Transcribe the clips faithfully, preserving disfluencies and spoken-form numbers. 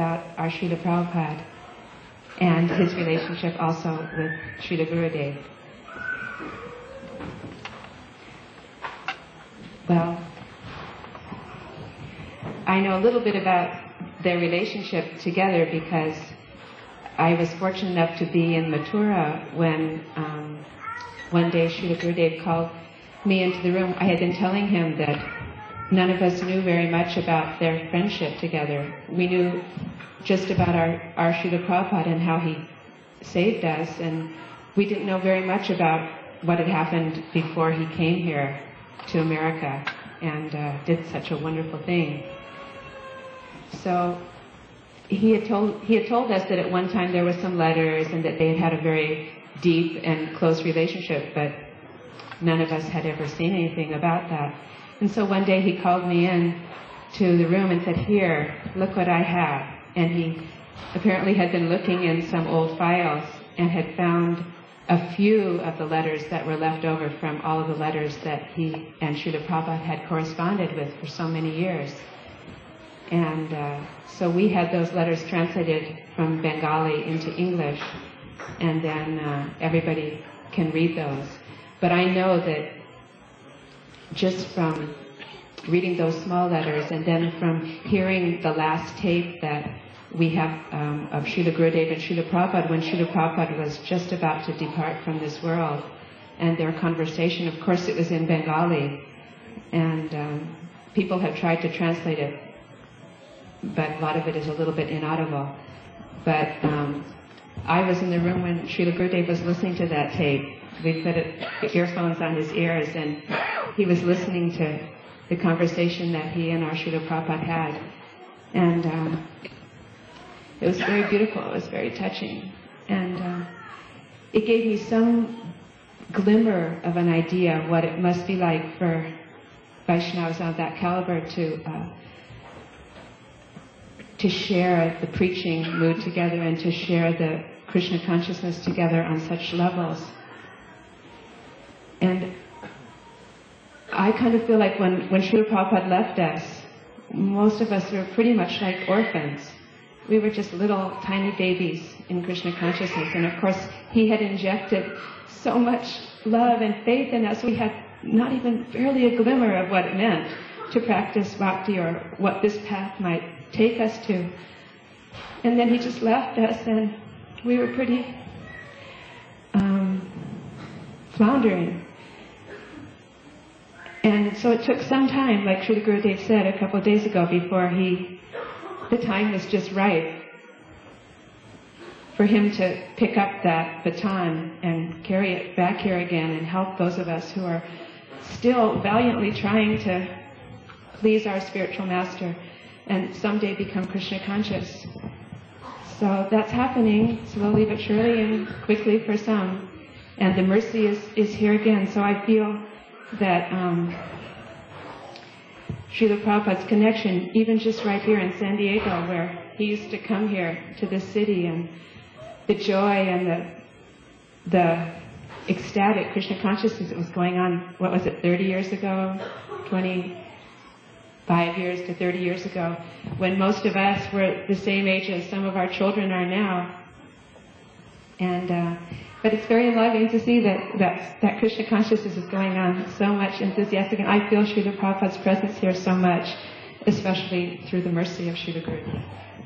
about our Srila Prabhupada and his relationship also with Srila Gurudev. Well, I know a little bit about their relationship together because I was fortunate enough to be in Mathura when um, one day Srila Gurudev called me into the room. I had been telling him that none of us knew very much about their friendship together. We knew just about our, our Srila Prabhupada and how he saved us, and we didn't know very much about what had happened before he came here to America and uh, did such a wonderful thing. So he had told he had told us that at one time there were some letters and that they had had a very deep and close relationship, but none of us had ever seen anything about that. And so one day he called me in to the room and said, "Here, look what I have." And he apparently had been looking in some old files and had found a few of the letters that were left over from all of the letters that he and Srila Prabhupada had corresponded with for so many years. And uh, so we had those letters translated from Bengali into English, and then uh, everybody can read those. But I know that just from reading those small letters and then from hearing the last tape that we have um, of Srila Gurudev and Srila Prabhupada when Srila Prabhupada was just about to depart from this world, and their conversation, of course it was in Bengali, and um, people have tried to translate it, but a lot of it is a little bit inaudible. But um, I was in the room when Srila Gurudev was listening to that tape. We put it, earphones on his ears, and he was listening to the conversation that he and our Srila Prabhupada had. And um, it was very beautiful, it was very touching. And uh, it gave me some glimmer of an idea of what it must be like for Vaishnavas of that caliber to uh, to share the preaching mood together and to share the Krishna consciousness together on such levels. And I kind of feel like when, when Srila Prabhupada left us, most of us were pretty much like orphans. We were just little tiny babies in Krishna consciousness. And of course, he had injected so much love and faith in us, we had not even barely a glimmer of what it meant to practice bhakti or what this path might take us to. And then he just left us, and we were pretty um, floundering. And so it took some time, like Srila Gurudev said a couple of days ago, before he, the time was just right for him to pick up that baton and carry it back here again and help those of us who are still valiantly trying to please our spiritual master and someday become Krishna conscious. So that's happening slowly but surely and quickly for some. And the mercy is, is here again. So I feel that um, Srila Prabhupada's connection, even just right here in San Diego, where he used to come here to this city, and the joy and the the ecstatic Krishna consciousness that was going on, what was it, thirty years ago, twenty-five years to thirty years ago, when most of us were the same age as some of our children are now. And uh, but it's very loving to see that, that that Krishna consciousness is going on so much enthusiastic, and I feel Srila Prabhupada's presence here so much, especially through the mercy of Srila Gurudev.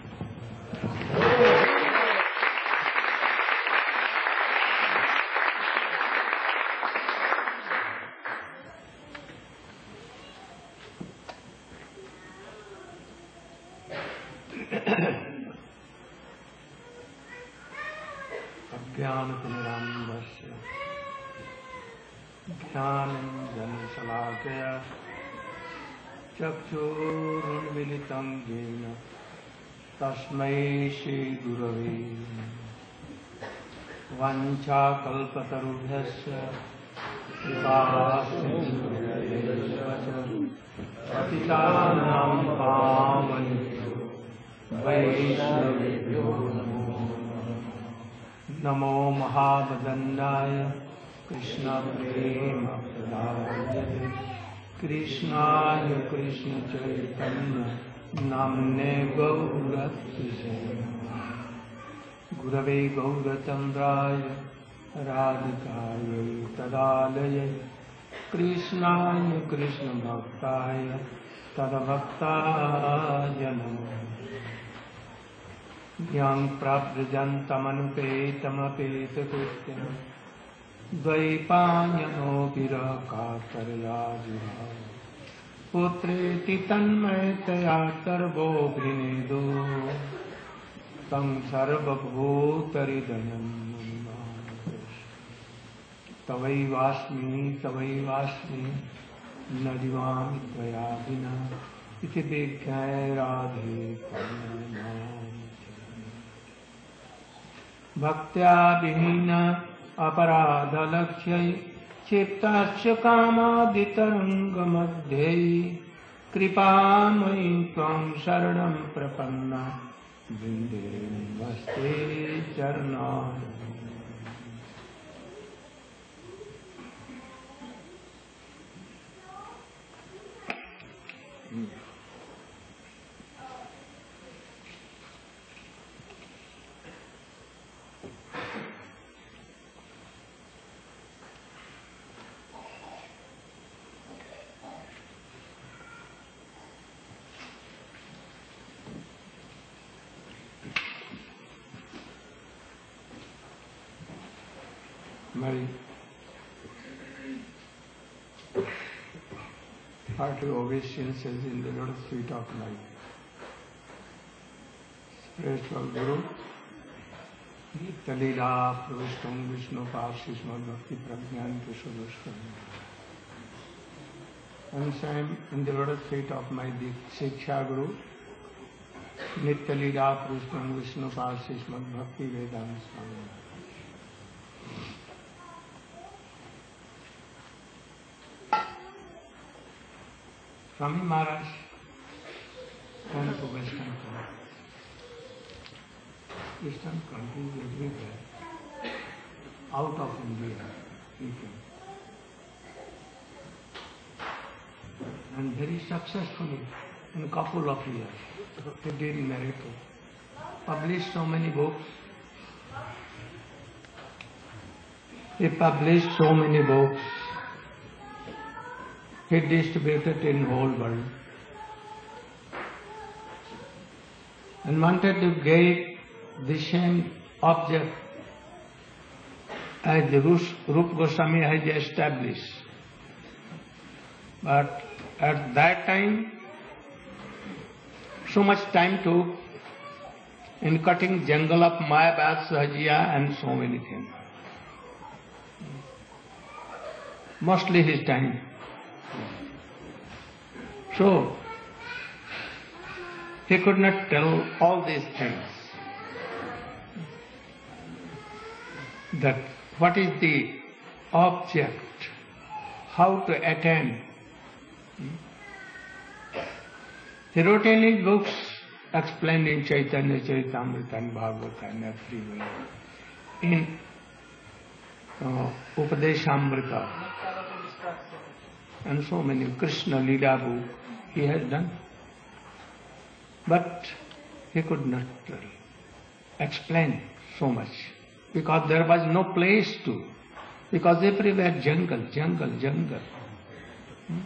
ज्ञानञ्जनशलाकया चक्षुरुन्मिलितं येन तस्मै श्रीगुरवे नमः। वाञ्छाकल्पतरुभ्यश्च कृपासिन्धुभ्यश्च पतितानां पावनेभ्यो वैष्णवेभ्यो नमो नमः। नमो महावदन्नाय कृष्ण प्रेम प्रदायते कृष्णाय कृष्ण चैतन्य नाम्ने गौरक्षसे गुरवे गौरचन्द्राय राधिकायै तदालये कृष्णाय कृष्णभक्ताय तद्भक्ताय नमः। यं प्रव्रजन्तमनुपेतमपेतकृत्यं द्वैपायनो विरहकातरया विभाव पुत्रेति तन्मयतया सर्वोऽभिनेदो तं सर्वभूतहृदयं तवैवास्मि तवैवास्मि न जीवामि त्वया विना इति विज्ञाय राधे भक्त्या विहीन अपराधलक्ष्यै क्षिप्ताश्च कामादितरङ्गमध्ये कृपामयि त्वां शरणं प्रपन्ना वृन्दे नमस्ते चरणाय। My hearty obeisances in the lotus feet of my spiritual Guru, Talila Pravishtam Vishnu Parsishmad Bhakti Prajnan Kishodoshkam. And same in the lotus feet of my Shiksha Guru, Nitya-lila Pravishtam Vishnu Parsishmad Bhakti Vedanta Swami. Swami Maharaj went to Western countries. Western countries everywhere, out of India, he came. And very successfully, in a couple of years, he did miracles. Published so many books. He published so many books. He distributed in the whole world and wanted to give the same object as the Rupa Goswami has established. But at that time, so much time took in cutting jungle of Mayabad, Sahajiya and so many things. Mostly his time. So, he could not tell all these things. That what is the object, how to attain. He wrote in his books, explained in Chaitanya Charitamrita and Bhagavata and everywhere. In uh, Upadeshamrita and so many Krishna Leela book he has done. But he could not uh, explain so much because there was no place to, because everywhere jungle, jungle, jungle. Hmm?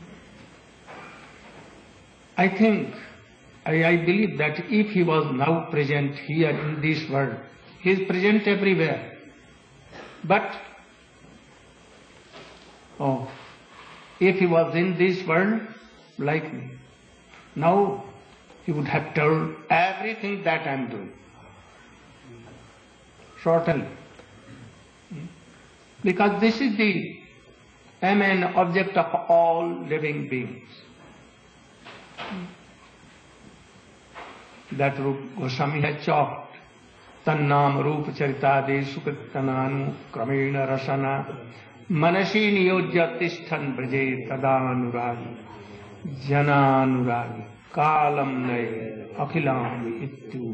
I think, I, I believe that if he was now present here in this world, he is present everywhere. But, oh, if he was in this world, like me, now he would have told everything that I am doing. Certainly. Because this is the aim and object of all living beings. That Rupa Goswami has chalked. Tannam Rupa Charitade Sukritananu Kramena Rasana Manasi Niyojya Tishthan Braje Tadanuragi Jananuragi Kalam Naye Akhilam Ittu.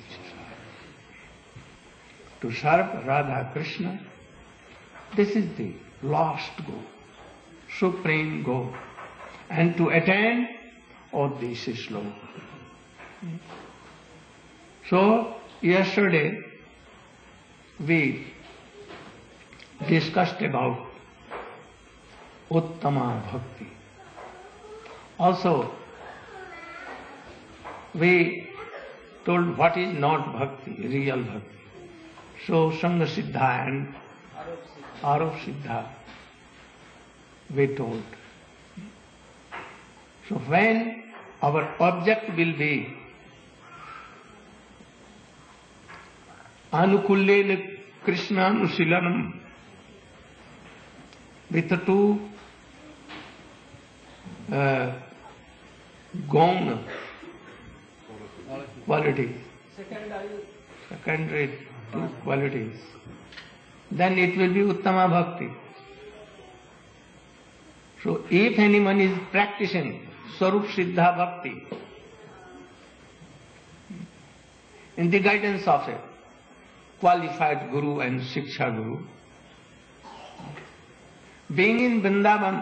To serve Radha Krishna, this is the last goal, supreme goal. And to attain, oh, this is low. So, yesterday, we discussed about Uttama Bhakti. Also, we told what is not Bhakti, real Bhakti. So, Sangha Siddha and Arup Siddha, we told. So, when our object will be Anukullena Krishnanusilanam, with the two uh, Gauna qualities, secondary two qualities, then it will be Uttama Bhakti. So if anyone is practicing Swarup Siddha Bhakti in the guidance of a qualified Guru and Shiksha Guru, being in Vrindavan,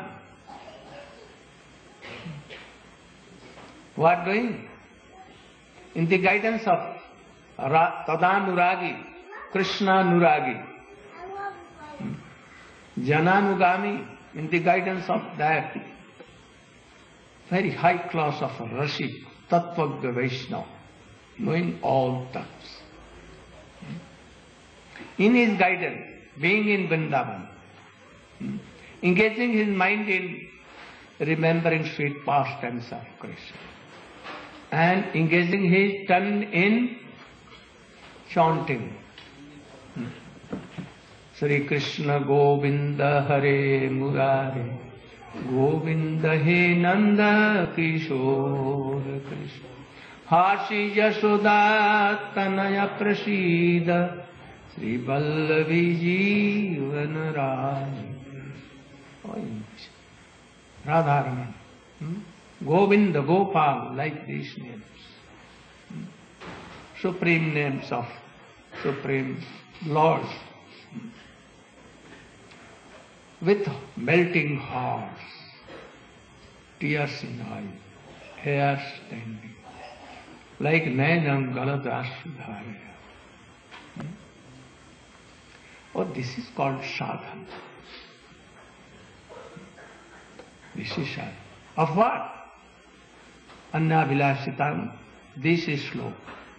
what doing? In the guidance of Tadanuragi, Krishna Nuragi, Jananugami, in the guidance of that very high class of Rashik, Tattvagya Vaishnava, knowing all terms. In his guidance, being in Vrindavan, engaging his mind in remembering sweet pastimes of Krishna, and engaging his tongue in chanting Sri Krishna Govinda Hare Murare Govinda He Nanda Kishore Krishna Hashi Yashoda Tanaya Prasida Sri Vallavi Jeevan Rani Radharaman, hmm? Govinda, Gopal, like these names. Hmm? Supreme names of Supreme Lord. Hmm? With melting hearts, tears in eyes, hair standing, like Nainam Galadas Sudharaya. Hmm? Oh, this is called sadhana. This is sadhana. Of what? Anna Vilasitam. This is slow.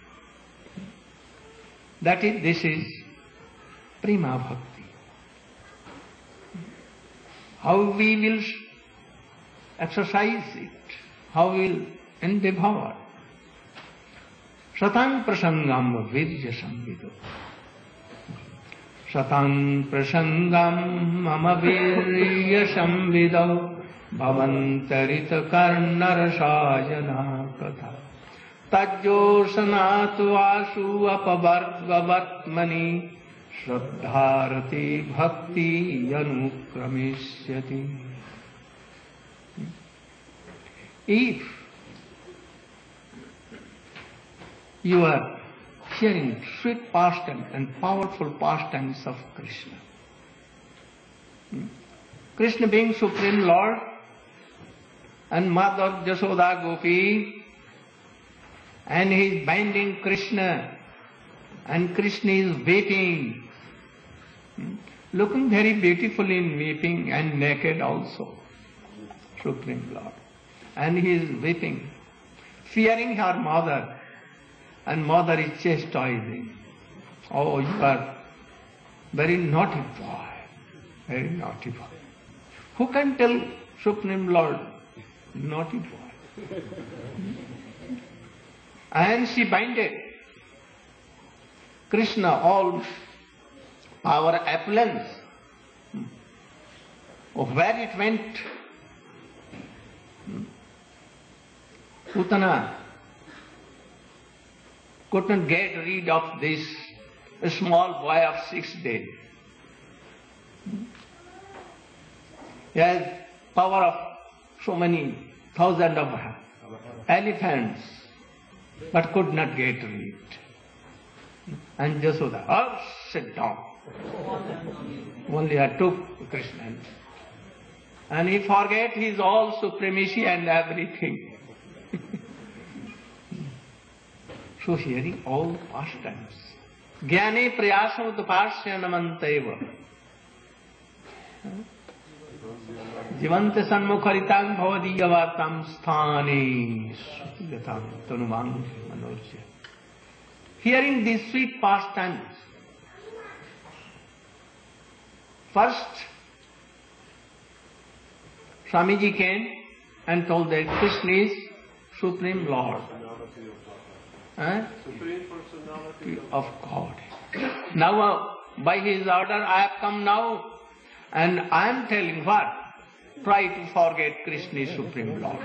That is, this is Prima Bhakti. How we will exercise it, how we will endeavor. Satang prasangam virya samvido. Satang prasangam mama virya samvido. Bhavantarita karnarasajana katha tajyo sanatu asu apavartvavatmani shraddharati bhakti anukramishyati. If you are hearing sweet pastimes and powerful pastimes of Krishna, Krishna being Supreme Lord, and Mother Jashoda Gopi, and he is binding Krishna, and Krishna is weeping, looking very beautiful in weeping and naked also, Supreme Lord. And he is weeping, fearing her mother, and mother is chastising. Oh, you are very naughty boy, very naughty boy. Who can tell Supreme Lord, naughty boy? And she binded Krishna, all our affluence. Oh, where it went, Putana couldn't get rid of this small boy of six days. He has power of so many thousands of elephants, but could not get rid. And Jashoda, oh, sit down. Only I took Krishna. And he forget his all supremacy and everything. So hearing all pastimes, ज्ञाने प्रयासमुत्पास्य नमन्तेव जीवन्त सन्मुखरितां भवदीयवार्तां स्थाने यथां तनुमां मनोज्य. Hearing these sweet pastimes, first Swamiji came and told that Krishna is Supreme Lord, eh? Supreme Personality of God. Now, uh, by his order, I have come now, and I am telling what? Try to forget Krishna is Supreme Lord.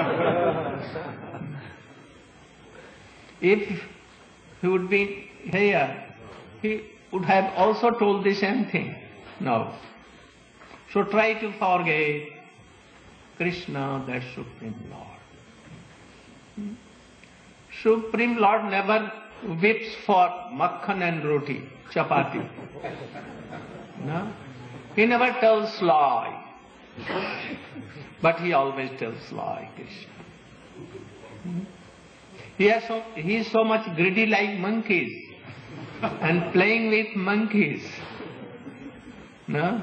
If he would be here, he would have also told the same thing. No. So try to forget Krishna, that Supreme Lord. Supreme Lord never weeps for makhan and roti, chapati. No? He never tells lie. But he always tells lie, Krishna. He, has so, he is so much greedy like monkeys and playing with monkeys. No?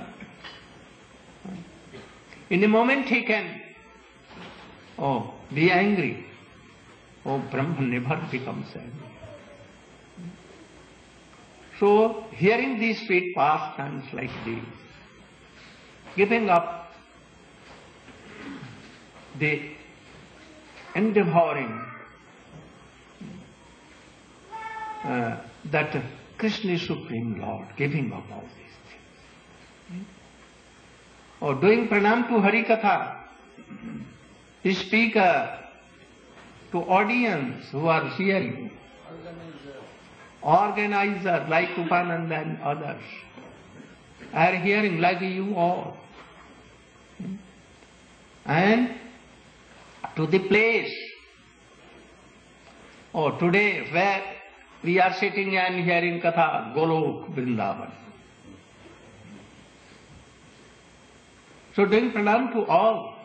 In a moment he can, oh, be angry. Oh, Brahma never becomes angry. So, hearing these sweet pastimes like these, giving up the endeavoring uh, that Krishna is Supreme Lord, giving up all these things. Or doing pranam to Hari Katha, to speak uh, to audience who are hearing, organizer like Upananda and others are hearing like you all, and to the place, or today where we are sitting and hearing Katha, Golok, Vrindavan. So doing pranam to all,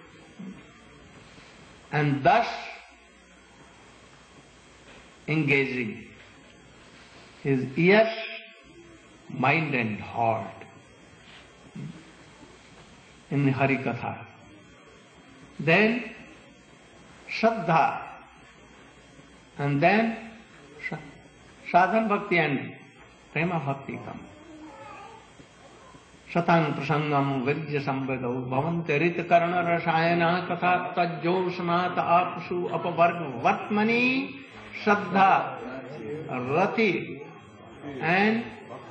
and thus engaging his ears, mind and heart in Hari Katha. Then Shraddha, and then Sadhan Bhakti and Prema Bhakti come. Satang prasangam vidya samvedau bhavante rit karana rasayana katha tajjosnat apsu apavarg vatmani Shraddha, Rati, and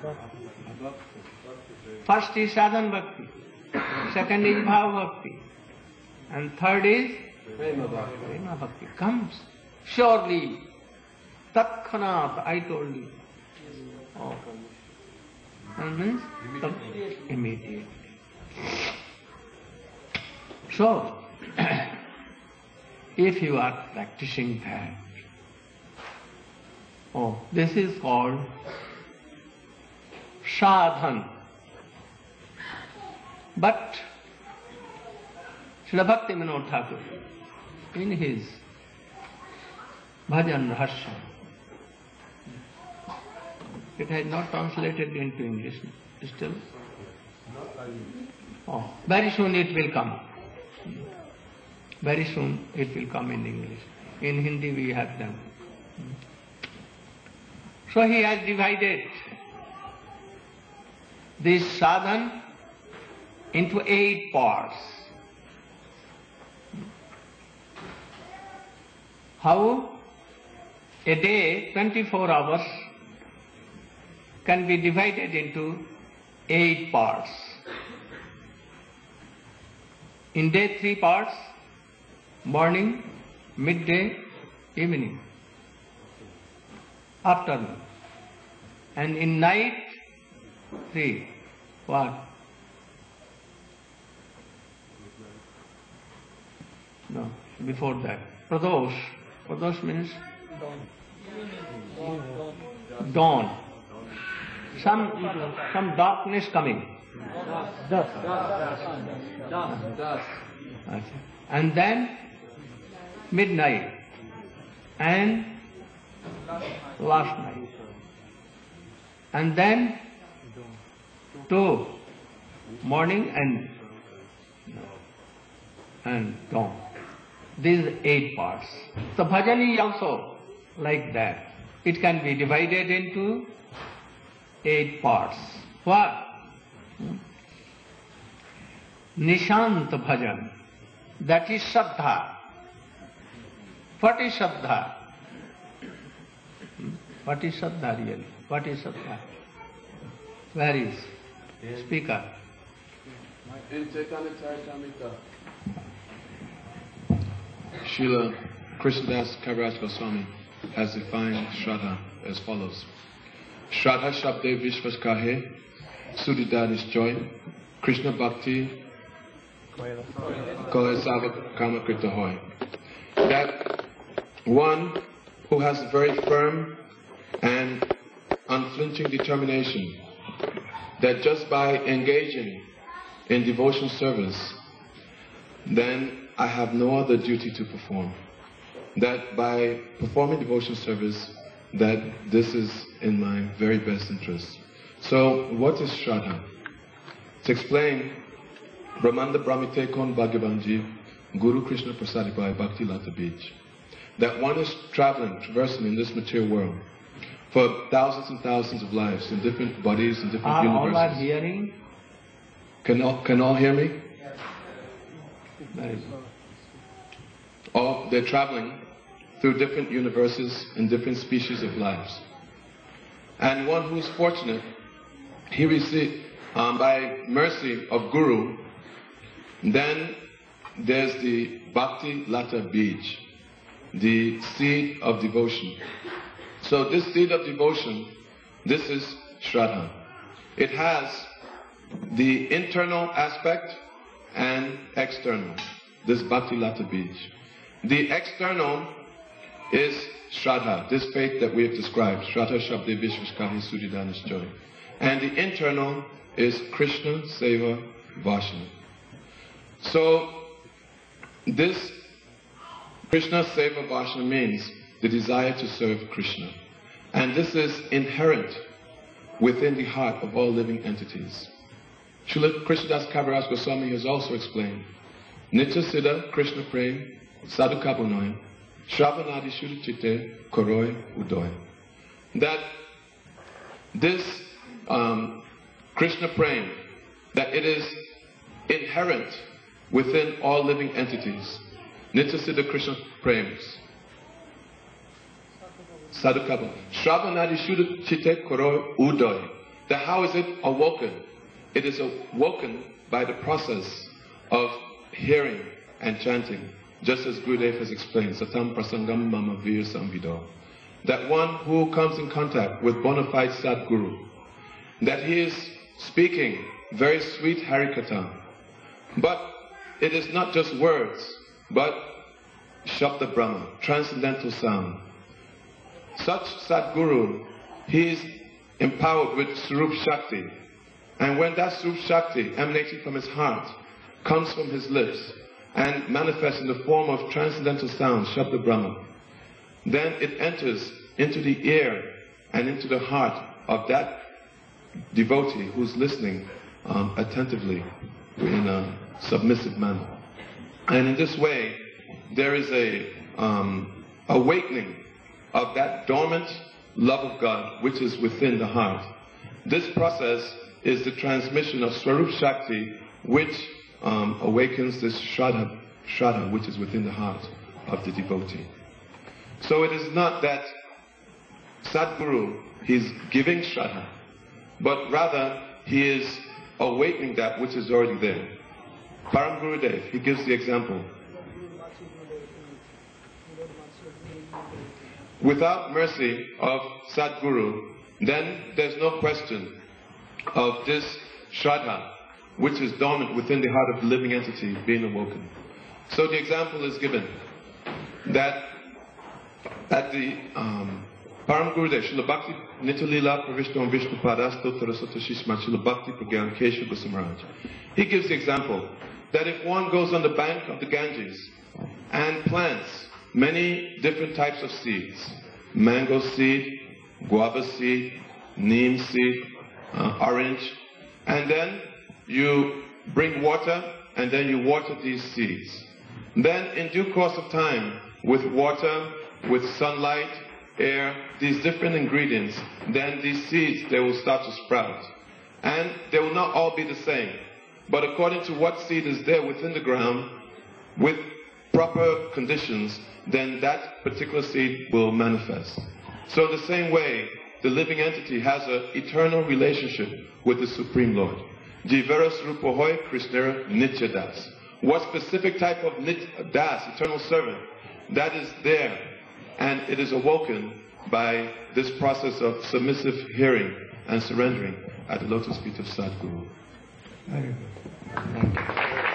first is Sadhan Bhakti, second is Bhav Bhakti, and third is Prema Bhakti. Comes surely, Tatkhanat, I told you. Oh. And means immediately. So, if you are practicing that, oh, this is called sadhan. But Srila Bhakti Vinod Thakur, in his Bhajan Rahasya, it has not translated into English still. Oh, very soon it will come. Very soon it will come in English. In Hindi we have them. So he has divided this sadhan into eight parts. How a day, twenty-four hours, can be divided into eight parts. In day, three parts: morning, midday, evening, afternoon. And in night, three. What? No, before that. Pradosh. Pradosh means dawn. Dawn. Some, some darkness coming. Dusk. Dusk. Dusk. And then midnight and last night. And then to morning and and dawn. These eight parts. So bhajan is also like that. It can be divided into eight parts. What? Nishant bhajan. That is Shraddha. What is Shraddha? What is Shraddha really? What is Shraddha? Where is speaker? In Chaitanya Charitamrita. Srila Krishnadas Kaviraj Goswami has defined Shraddha as follows. Shraddha Shabde Vishwas Kahe, Sudhita Nishchoy, Krishna Bhakti, Kohe Savak Kama Krita Hoy. That one who has very firm and unflinching determination that just by engaging in devotion service, then I have no other duty to perform. That by performing devotion service, that this is in my very best interest. So, what is Shraddha? To explain, Brahmanda Brahmite Kon Bhagavanji, Guru Krishna Prasadipai Bhakti Lata Beach. That one is traveling, traversing in this material world for thousands and thousands of lives in different bodies and different Are universes. all are hearing? Can all, can all hear me? Very good. All, they're traveling through different universes and different species of lives. And one who's fortunate, he received, um, by mercy of Guru, then there's the Bhakti Lata Bij, the seed of devotion. So this seed of devotion, this is Shraddha. It has the internal aspect and external, this Bhakti Lata Bij. The external is Shraddha, this faith that we have described, Shraddha Shabde Vishwaskahi Sudhidhanishchoy. And the internal is Krishna Seva Vashana. So this Krishna Seva Vashana means the desire to serve Krishna. And this is inherent within the heart of all living entities. Srila Krishnadas Kaviraj Goswami has also explained, Nitya Siddha Krishna Prem Sadhu Kabunoy Shravanadi Shuddha Chitte Koroi Udoy. That this um, Krishna Prem, that it is inherent within all living entities. Nitya Siddha Krishna Prems Sadhu Kabunoy Shravanadi Shuddha Chitte Koroi Udoy. That how is it awoken? It is awoken by the process of hearing and chanting, just as Gurudev has explained, Satam Prasangam Mama Vir Samvido. That one who comes in contact with bona fide Sadguru, that he is speaking very sweet Harikatha, but it is not just words, but Shabda Brahma, transcendental sound. Such Sadguru, he is empowered with Swarup Shakti. And when that Swarup Shakti emanating from his heart comes from his lips and manifests in the form of transcendental sound, Shabda Brahma, then it enters into the ear and into the heart of that devotee who's listening um, attentively in a submissive manner. And in this way, there is a um, awakening of that dormant love of God which is within the heart. This process is the transmission of Swarup Shakti, which um, awakens this Shraddha, Shraddha, which is within the heart of the devotee. So it is not that Sadguru, he's giving Shraddha, but rather he is awakening that which is already there. Param Gurudev, he gives the example. Without mercy of Sadguru, then there's no question of this Shraddha, which is dormant within the heart of the living entity, being awoken. So the example is given that at the um, Param Gurudev, Srila Bhakti Nitalila Pravishtam Vishnu Padasto Tarasata Shishma Srila Bhakti Pragyan Kesha Goswamaraj. He gives the example that if one goes on the bank of the Ganges and plants many different types of seeds, mango seed, guava seed, neem seed, uh, orange, and then you bring water and then you water these seeds. Then in due course of time, with water, with sunlight, air, these different ingredients, then these seeds, they will start to sprout. And they will not all be the same, but according to what seed is there within the ground, with proper conditions, then that particular seed will manifest. So in the same way, the living entity has an eternal relationship with the Supreme Lord. Jiveras Rupohoy Krishnera Nityadas. What specific type of nit das, eternal servant, that is there, and it is awoken by this process of submissive hearing and surrendering at the lotus feet of Sadguru. Very good. Thank you.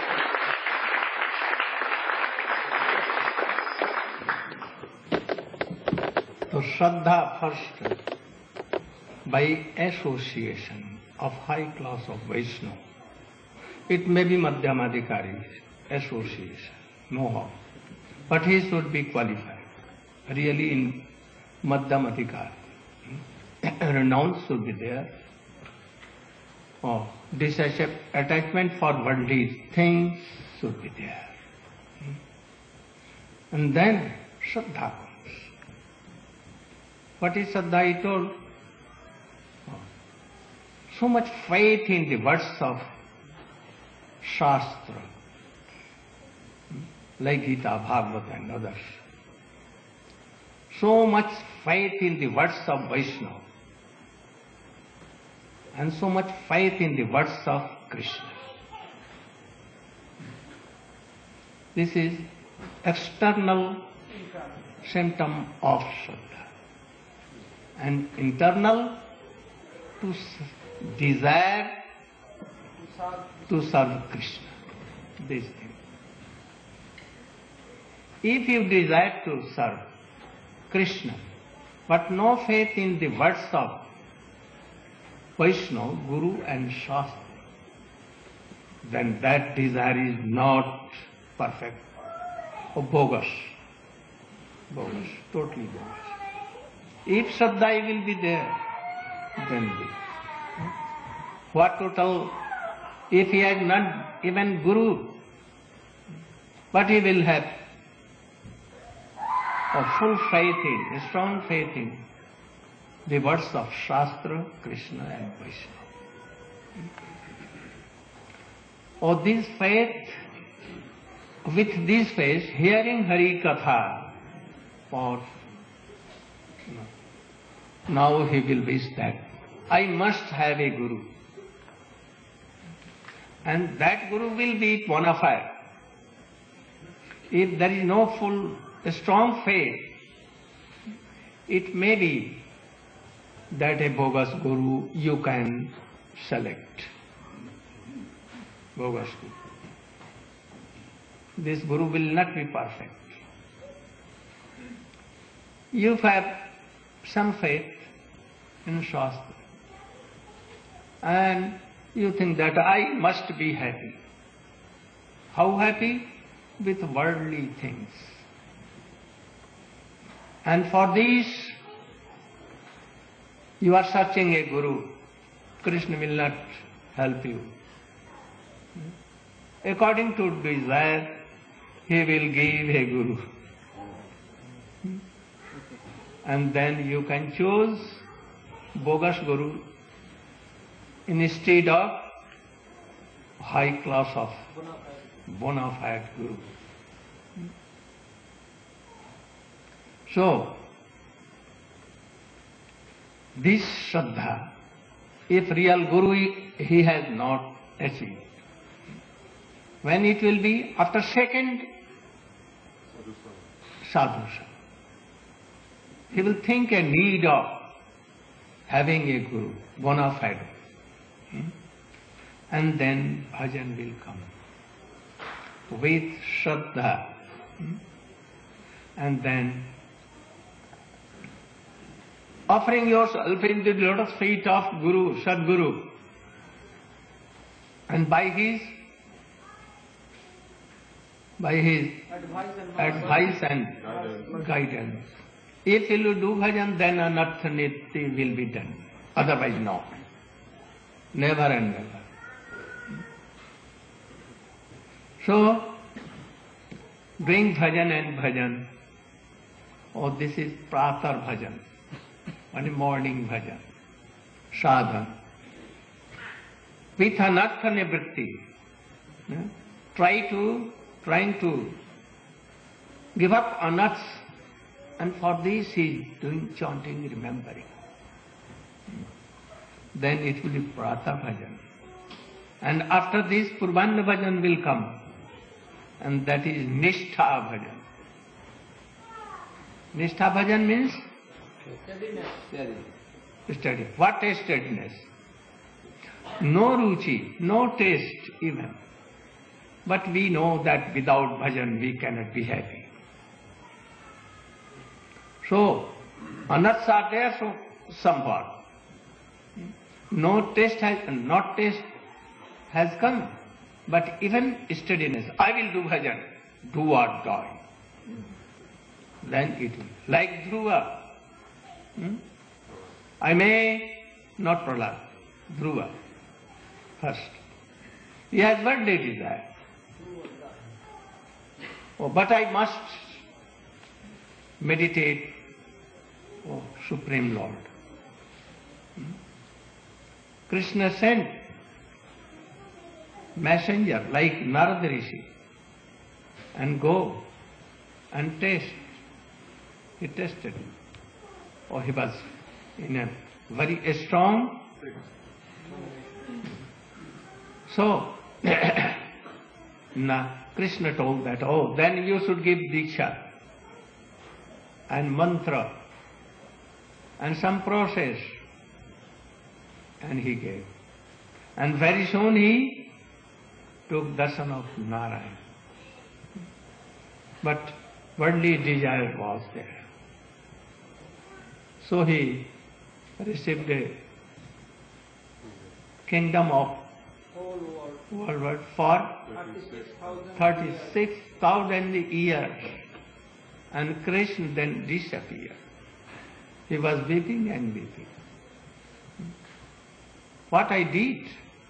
So Shraddha first, by association of high class of Vaishnava. It may be Madhyamadikari, association, no harm. But he should be qualified, really in Madhyamadikari. Renounce should be there. Oh, disattachment for worldly things should be there. And then Shraddha comes. What is Shraddha? He told, oh, so much faith in the words of Shastra, like Gita, Bhagavad and others. So much faith in the words of Vaishnava, and so much faith in the words of Krishna. This is external symptom of Shraddha. And internal, to desire to serve Krishna. This thing. If you desire to serve Krishna, but no faith in the words of Vaishnava, Guru and Shastra, then that desire is not perfect, or bogus. Bogus, totally bogus. If Shraddha will be there, then be. What total, if he has not even Guru, but he will have a full faith in, a strong faith in the words of Shastra, Krishna and Vaishnava. Or this faith, with this faith, hearing Hari Katha, for now he will wish that I must have a Guru. And that Guru will be bona fide. If there is no full, strong faith, it may be that a bogus Guru you can select. Bogus Guru. This Guru will not be perfect. You have some faith in Shastra, and you think that I must be happy. How happy? With worldly things. And for this, you are searching a Guru. Krishna will not help you. According to desire, he will give a Guru. And then you can choose bogus Guru instead of high class of bona fide Guru. So, this Shraddha, if real Guru he has not achieved, when it will be after second sadhu, he will think a need of having a Guru, bona fide. Hmm? And then bhajan will come with Shraddha. Hmm? And then offering yourself in the lotus feet of Guru, Sadguru, and by his by his advice and, advice and guidance. guidance. If he will do bhajan, then anartha niti will be done. Otherwise, no. Never and never. So, doing bhajan and bhajan, oh, this is pratar bhajan, one morning bhajan, sadhana. With anartha nivritti, yeah? try to, trying to give up anarthas, and for this he is doing chanting, remembering. Then it will be prata bhajan. And after this, purvanna bhajan will come, and that is nishtha bhajan. Nishtha bhajan means? Steadiness. Steady. What is steadiness? No ruchi, no taste even. But we know that without bhajan we cannot be happy. So, anarthas are there so somewhat. No taste has, not taste has come, but even steadiness. I will do bhajan, do or die. Then it will. Like Dhruva. Hmm? I may not Prahlad, Dhruva first. He has birthday desire. Oh, but I must meditate, oh, Supreme Lord. Hmm? Krishna sent messenger like Narada Rishi and go and taste. He tested. Oh, he was in a very strong. So, na, Krishna told that, oh, then you should give Diksha and mantra and some process. And he gave. And very soon he took darshan of Narayan. But worldly desire was there. So he received a kingdom of world, world for thirty-six thousand years. And Krishna then disappeared. He was weeping and weeping. What I did?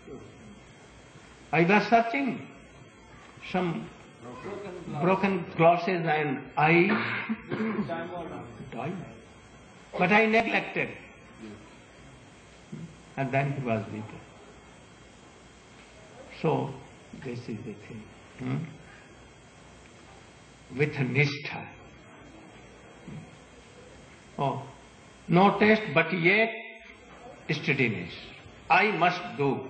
I was searching some broken glasses and I died. But I neglected. And then he was weeping. So, this is the thing. Hmm? With nishtha. Oh, no taste, but yet steadiness. I must do.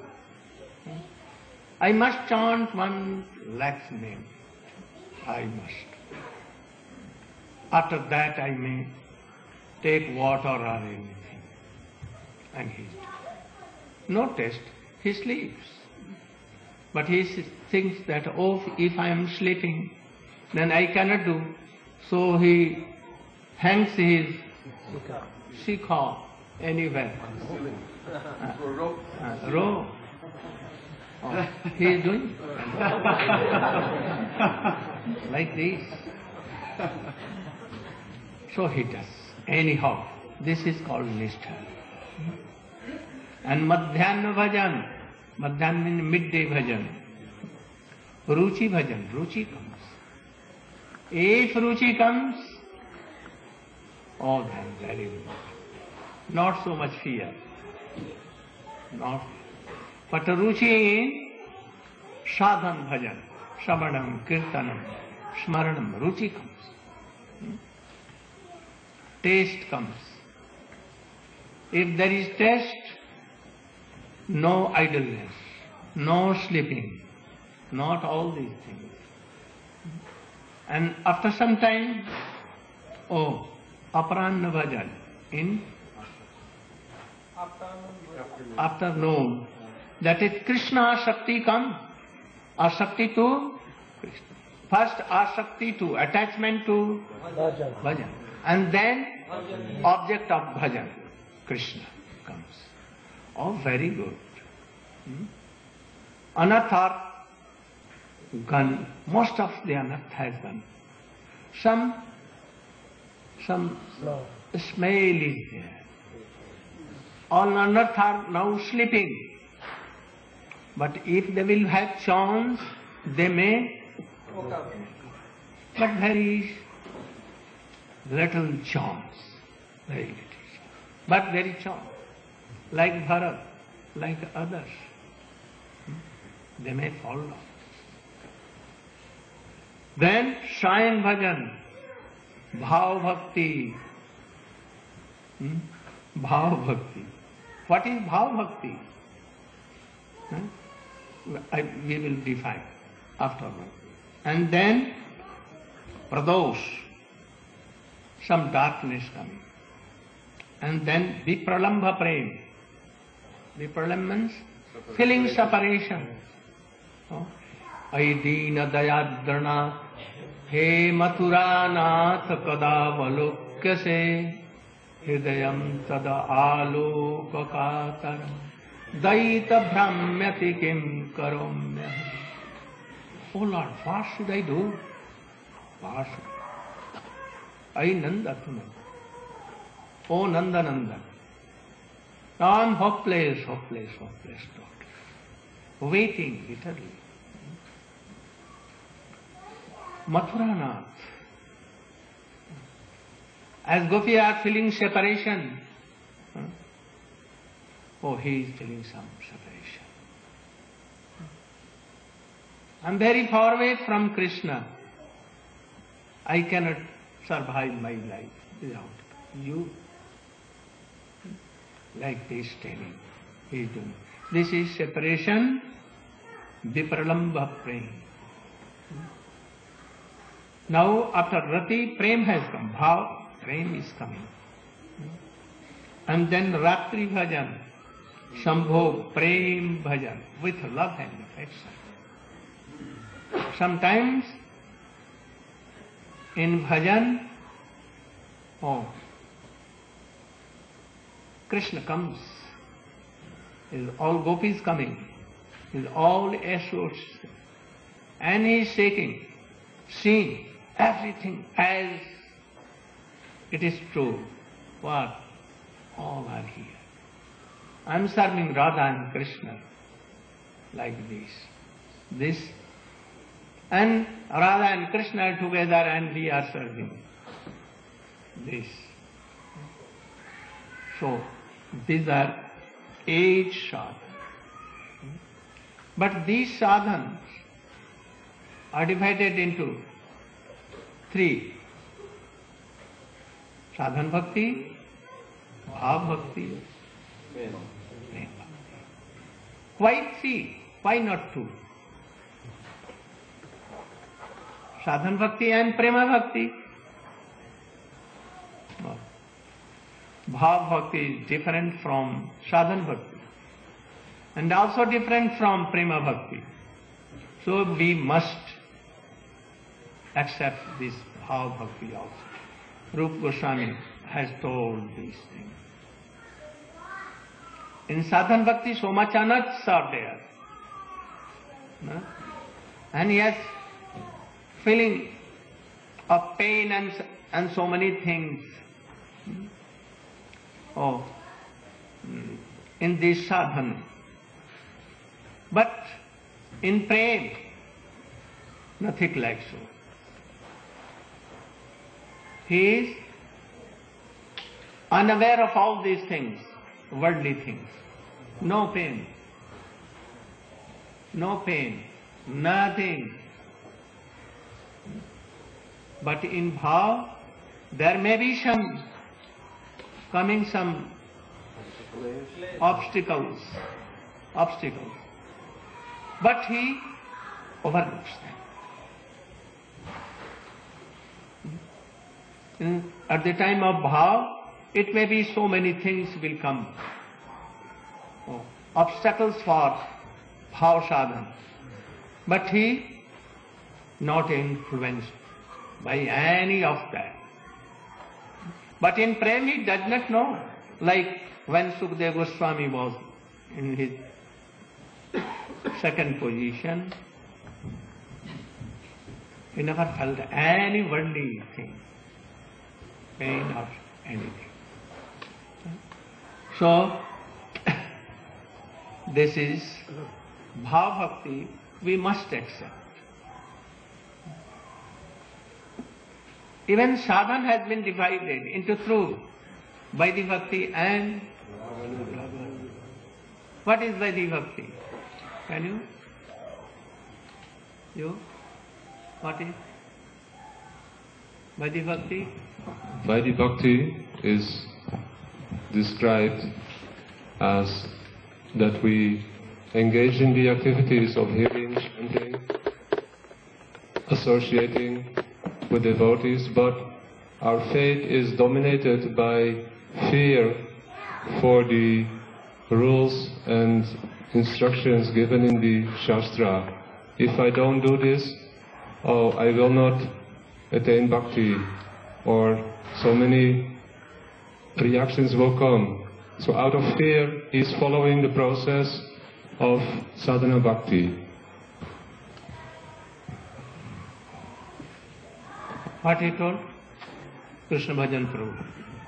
I must chant one lakh's name. I must. After that I may take water or anything. And he no taste, he sleeps. But he thinks that, oh, if I am sleeping, then I cannot do. So he hangs his shikha anywhere. Uh, uh, rope. Oh, he is doing like this. So he does. Anyhow, this is called nishtha. And madhyana bhajan, madhyana means midday bhajan. Ruchi bhajan, ruchi comes. If ruchi comes, oh then very good. Not so much fear. Not. But ruchi in sadhan bhajan, shravanam, kirtanam, smaranam, ruchi comes. Hmm? Taste comes. If there is taste, no idleness, no sleeping, not all these things. And after some time, oh, aparanna bhajan, in afternoon, that is Krishna Shakti come, Asakti to Krishna. First Asakti to, attachment to bhajan. bhajan. And then object of bhajan, Krishna comes. Oh, very good. Hmm? Anarth are gone. Most of the anarth has gone. Some, some smell is there. All on earth are now sleeping. But if they will have chance, they may. But there is little chance. Very little chance. But there is chance. Like Bharat, like others. They may fall down. Then Shrine Bhajan, Bhav Bhakti. Hmm? Bhav Bhakti. What is Bhav Bhakti? Hmm? I, we will define afterwards. And then Pradosh, some darkness coming. And then Vipralambha Prem. Vipralambha means feeling separation. Oh. Ay Deena Dayadranath, He Mathuranath Kadavalokyase, Hridayam Tada Alokakataram, Daita Brahmyati Kim Karomya. Oh Lord, what should I do? What should I? Ay Nanda Tuna. Oh Nanda Nanda. Now I am hopeless, hopeless, hopeless, doctor. Waiting literally. Mathuranath. As Gopi are feeling separation, oh, he is feeling some separation. I am very far away from Krishna. I cannot survive my life without you. Like this telling, he is doing. This is separation, Vipralambha Prem. Now after Rati, Prem has come, Bhav, Prem is coming. And then Ratri Bhajan, Shambho Prem Bhajan, with love and affection. Sometimes in Bhajan, oh, Krishna comes, is all gopis coming, is all associates, and he is shaking, seeing everything as it is true. What? All are here. I am serving Radha and Krishna like this. This and Radha and Krishna are together and we are serving this. So these are eight sadhans. But these sadhans are divided into three. Sadhan Bhakti, Bhav Bhakti, Prem Bhakti. Why three? Why not two? Sadhan Bhakti and Prema Bhakti. Bhav Bhakti is different from Sadhan Bhakti and also different from Prema Bhakti. So we must accept this Bhav Bhakti also. Rupa Goswami has told these things. In Sadhan Bhakti, so much anats are there. No? And yes, feeling of pain and, and so many things. Oh, in this sadhana. But in prem, nothing like so. He is unaware of all these things, worldly things. No pain. No pain. Nothing. But in bhav, there may be some coming some obstacles, obstacles. But he overlooks them. In, at the time of bhav, it may be so many things will come. Oh, obstacles for bhav sadhana. But he not influenced by any of that. But in prem he does not know. Like when Sukadeva Goswami was in his second position, he never felt any worldly thing, pain or anything. So this is bhav bhakti, we must accept. Even sadhana has been divided into two, Vaidhi bhakti and what is Vaidhi bhakti? Can you? You? What is Vaidhi bhakti? Vaidhi bhakti is described as that we engage in the activities of hearing, chanting, associating with devotees, but our faith is dominated by fear for the rules and instructions given in the Shastra. If I don't do this, oh, I will not attain bhakti, or so many reactions will come. So out of fear, he is following the process of sadhana bhakti. What he told? Krishna Bhajan Prabhu.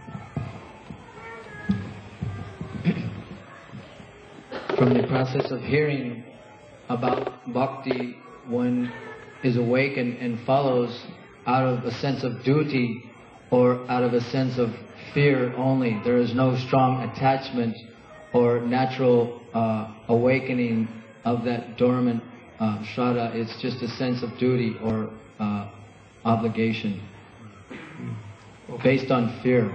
From the process of hearing about bhakti, one is awakened and follows out of a sense of duty or out of a sense of fear only. There is no strong attachment or natural uh, awakening of that dormant uh, shraddha. It's just a sense of duty or uh, obligation based on fear.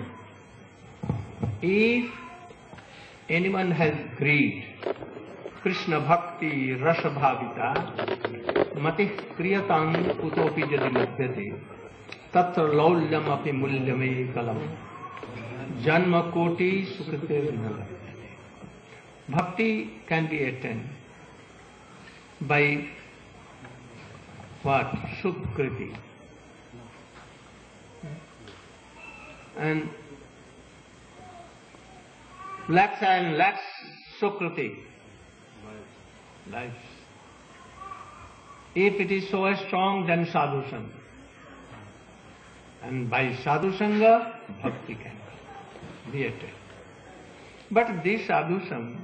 If anyone has greed, Krishna bhakti rasa bhavita matih kriyatam kutopi jadi labhyate tatra laulyam api mulyame kalam janma koti sukrite nala. Bhakti can be attained by what? Sukriti. And lakhs and lakhs sukriti, lives. If it is so strong, then sadhu sangha. And by sadhu sangha, bhakti can be attained. But this sadhu sangha,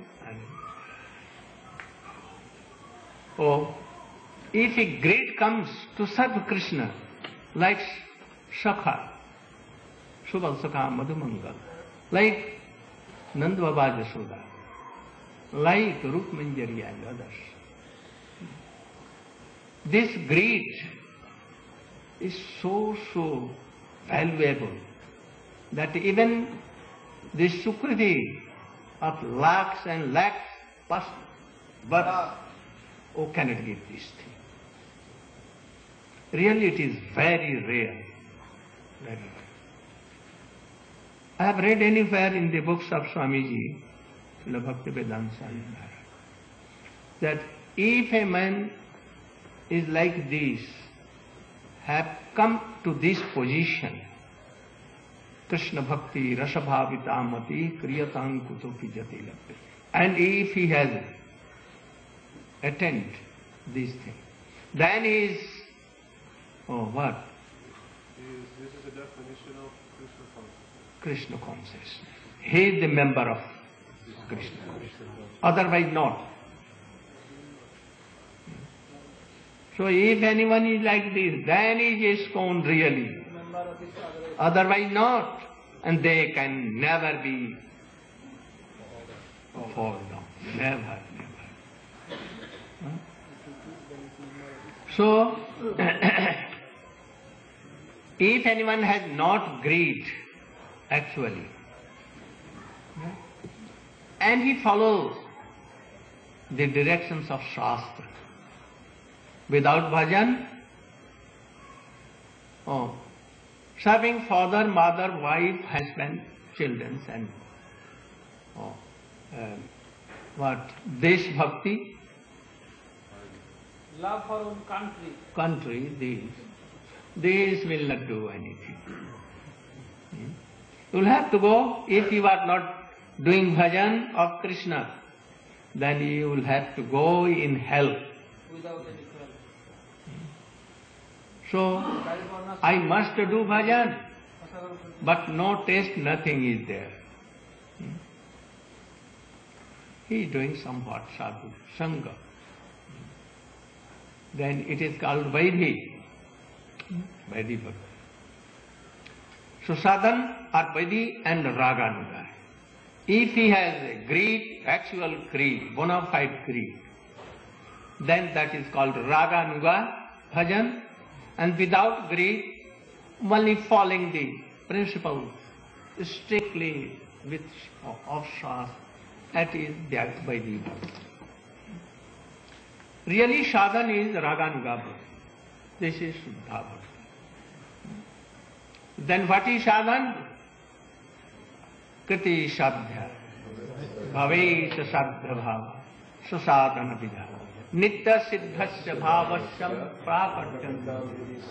oh, if a great comes to serve Krishna, like Sakha, Subal Sakha Madhumangal, like Nanda Baba Jasoda, like Rup Manjari and others. This greed is so, so valuable that even this Sukriti of lakhs and lakhs past birth, oh, cannot give this thing. Really, it is very rare. Very rare. I have read anywhere in the books of Swamiji, Srila Bhaktivedanta Swami Maharaj, that if a man is like this, have come to this position, Krishna Bhakti Rasa Bhavita Mati Kriyatam Kutopi Jati Labhyate, and if he has attained this thing, then he is, oh what? This is a definition of Krishna consciousness. Krishna consciousness. He is the member of Krishna. Otherwise not. So if anyone is like this, then he is ISKCON really. Otherwise not. And they can never be fall down. Never, never. Huh? So, if anyone has not greed, actually, and he follows the directions of Shastra, without bhajan, oh, serving father, mother, wife, husband, children, and oh, uh, what? Desh bhakti, love for own country. Country, these. These will not do anything. Hmm? You will have to go, if you are not doing bhajan of Krishna, then you will have to go in hell. Without any help. So, I must do bhajan, but no taste, nothing is there. he is doing somewhat sadhu, sangha. Then it is called Vaidhi, Vaidhi Bhakti. So sadhan are Vaidhi and Raganuga. If he has a greed, actual greed, bona fide greed, then that is called Raganuga bhajan, and without greed, only following the principles strictly with of Shastra, that is Vaidhi Bhakti. Really sadhan is Raganuga Bhakti. This is Shuddha Bhakti. Then what is sadhan? Kriti Sadhya, Bhavet Sadhya Bhava, Sasadhana Vidha, Nitya Siddhasya Bhavasyam Prapatyam.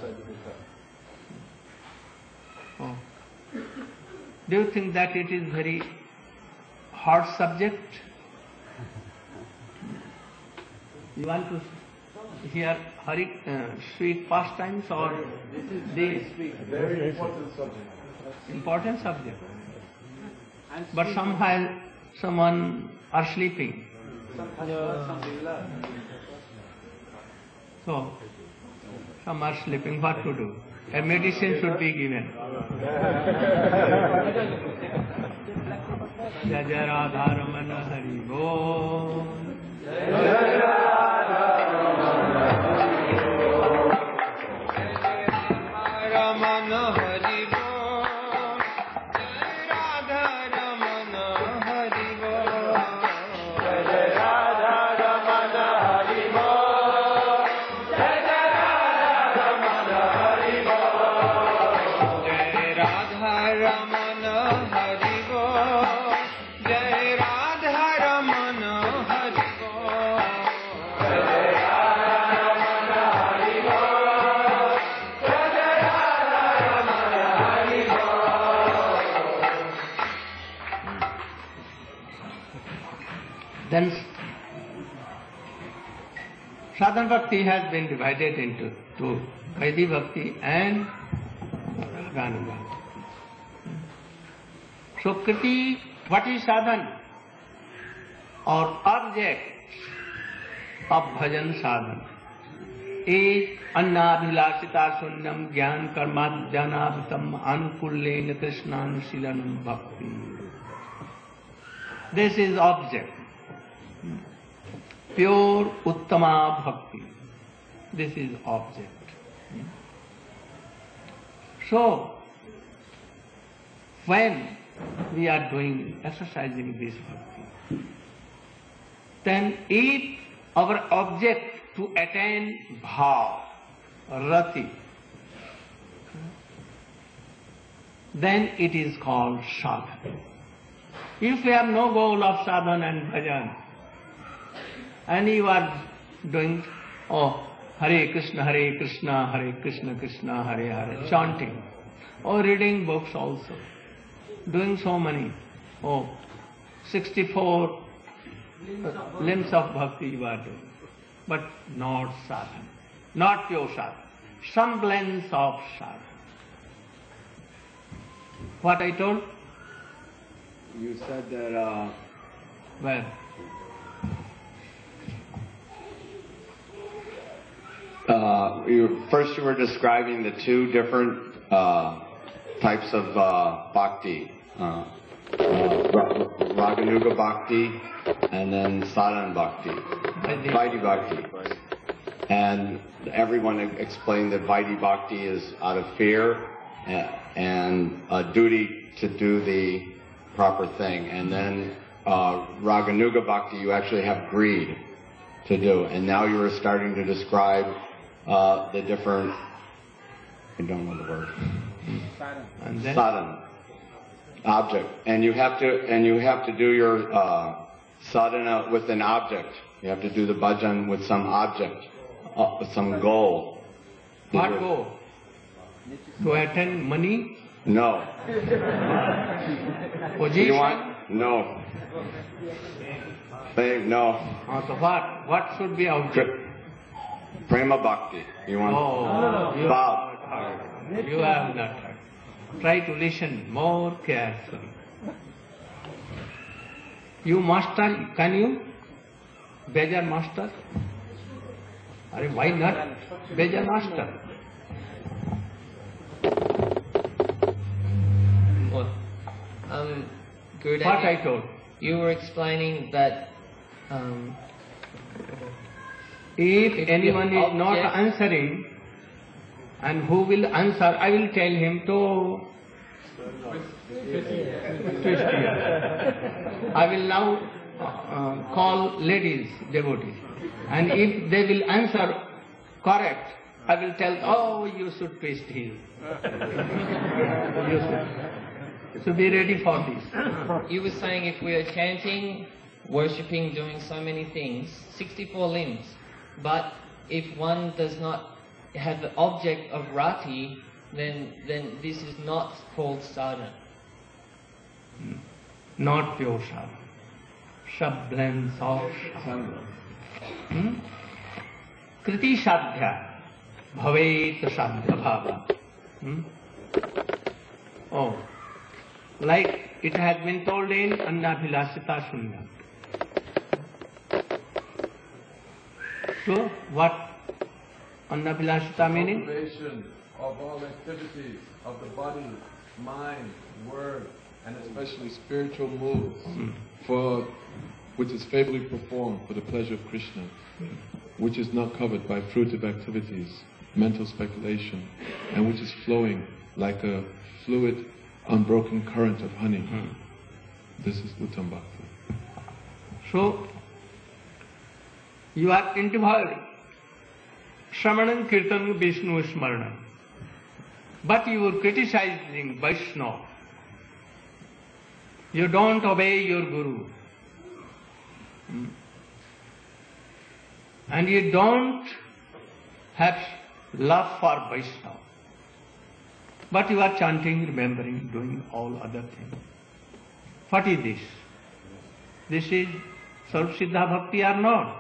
Oh. Do you think that it is very hard subject? You want to hear Hari, uh, sweet pastimes or the Very important subject. important subject? But somehow someone are sleeping. So some are sleeping. What to do? A medicine should be given. Jaya Radha Ramana Hari Bol. Jaya Radha Ramana Hari Bol. Jaya Radha Ramana Hari Bol. Jaya Radha Ramana Hari Bol. Jaya Radha Ramana Hari Bol. Jaya Radha Ramana Hari Bol. Jaya Radha Ramana Hari Bol. Jaya Radha Ramana Hari Bol. Jaya Radha Ramana Hari Bol. Then sadhana bhakti has been divided into two, Vaidhi Bhakti and Raganu Bhakti. So Kriti, what is sadhana? Or object of bhajan sadhana is annabhilasita sunyam jnana karmadhyanavitam anukullena krishnanushilanam bhakti. This is object. Pure uttama bhakti. This is object. So, when we are doing, exercising this bhakti, then if our object to attain bhav, rati, then it is called sadhana. If we have no goal of sadhana and bhajan, and you are doing, oh, Hare Krishna, Hare Krishna, Hare Krishna, Krishna, Hare Hare, chanting, or reading books also, doing so many, oh, sixty-four limbs of bhakti you are doing, but not sadhana, not pure sadhana, semblance of sadhana. What I told? You said that, uh, Well, uh, you, first you were describing the two different uh, types of uh, bhakti, uh, uh, Ra- Raganuga bhakti and then sadhana bhakti, Vaidhi bhakti. And everyone explained that Vaidhi bhakti is out of fear and a duty to do the proper thing. And then uh, Raganuga bhakti, you actually have greed to do. And now you are starting to describe uh, the different, I don't know the word, and then sadhana, object. And you have to, and you have to do your uh, sadhana with an object. You have to do the bhajan with some object, uh, with some goal. what goal? To attain money, No. position? You want? No. They, no. Oh, so what? What should be object? Prema bhakti. You want? Oh, you Bhav. have not heard. You have not heard. Try to listen more carefully. You master, can you? Beja master? Are, why not? Beja master. Well, um, Gurudev, What I told? you were explaining that um, If, If anyone the is not object- answering, and who will answer, I will tell him to twist here. I will now uh, call ladies devotees, and if they will answer correct, I will tell, oh, you should twist here. You should. So be ready for this. you were saying if we are chanting, worshipping, doing so many things, sixty-four limbs, but if one does not have the object of rati, then then this is not called sadhana. Not pure sadhana. Sub blends of sadhana. Hmm? Kriti sadhya bhavet sadhya bhava. Hmm? Oh, like it has been told in Annabhilasita Sunya. So, what Annabhilasita meaning? Cultivation of all activities of the body, mind, word, and especially spiritual moves, Mm. for which is favorably performed for the pleasure of Krishna, which is not covered by fruitive activities, mental speculation, and which is flowing like a fluid, unbroken current of honey. Mm. This is Uttam Bhakti. So, you are involved Shramanam, Kirtanam, Vishnu, Smaranam. But you are criticizing Vaishnava. You don't obey your Guru. Hmm. And you don't have love for Vaishnava. But you are chanting, remembering, doing all other things. What is this? This is Sarv-Siddha Bhakti or not?